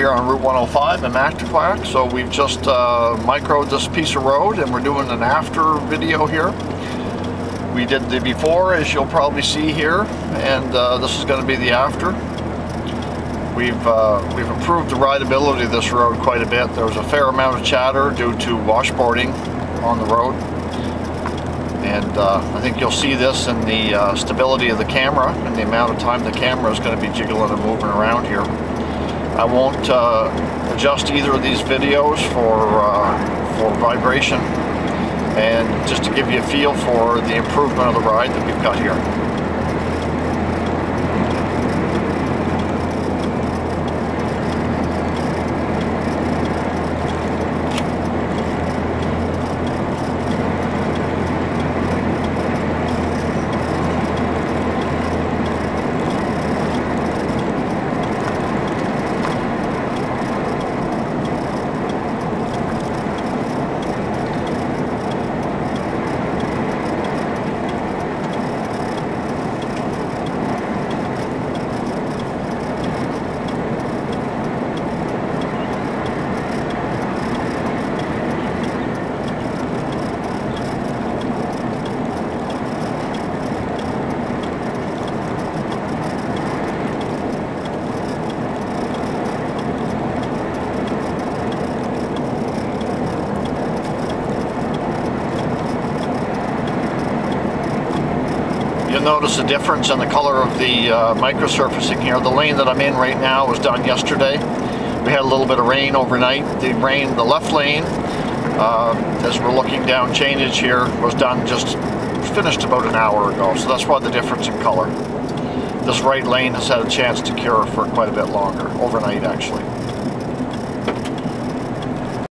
here on Route 105 in Mactaquac. So we've just microed this piece of road and we're doing an after video here. We did the before, as you'll probably see here, and this is going to be the after. We've improved the rideability of this road quite a bit. There was a fair amount of chatter due to washboarding on the road. And I think you'll see this in the stability of the camera and the amount of time the camera is going to be jiggling and moving around here. I won't adjust either of these videos for vibration, and just to give you a feel for the improvement of the ride that we've got here. You'll notice a difference in the color of the microsurfacing here. The lane that I'm in right now was done yesterday. We had a little bit of rain overnight. The left lane, as we're looking down chainage here, was done finished about an hour ago. So that's why the difference in color. This right lane has had a chance to cure for quite a bit longer, overnight actually.